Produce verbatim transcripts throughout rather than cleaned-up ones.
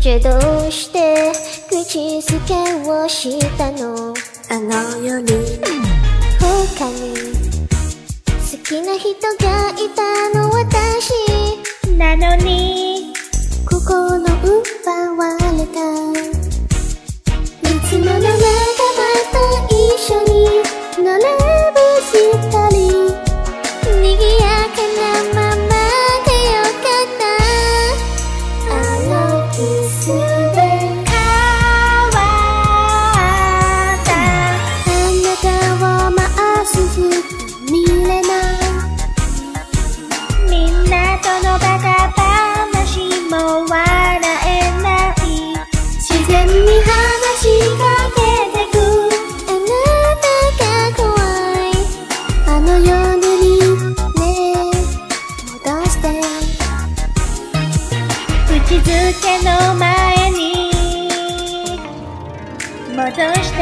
じゃあどうして口づけをしたの？あの夜他に好きな人がいたの私なのに心奪われた。いつもの仲間と一緒に並ぶしたり賑やかなままでよかった。あのキスで変わった。あなたをまっすぐ見れない。みんなとのバカ話も笑えない。自然に話しかけてく。あなたが怖い。あの夜にね戻して。口づけの前に戻して。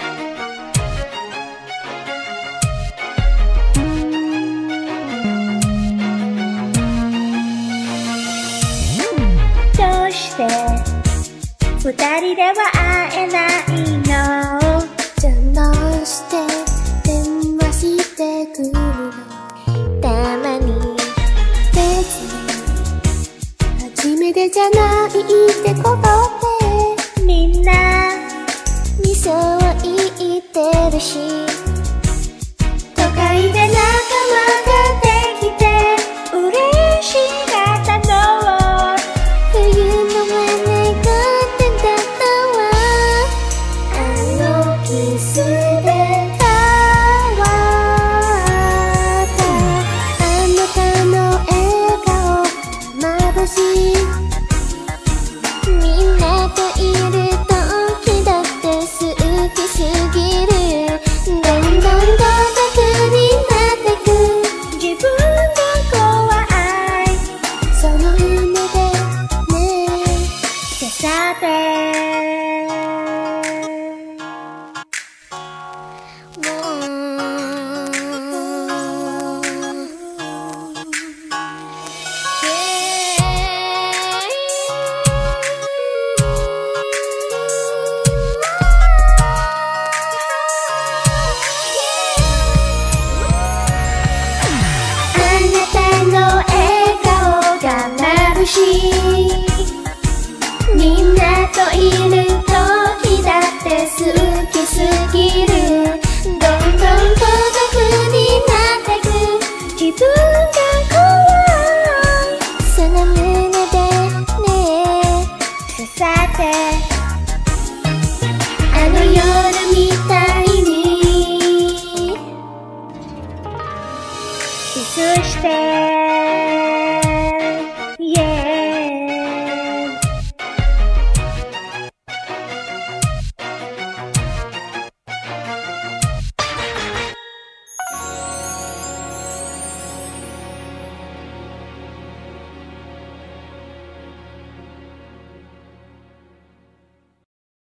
どうして二人では会えないの？じゃあどうして電話してくるの？たまに別に初めてじゃないってことってみんなにそう言ってるし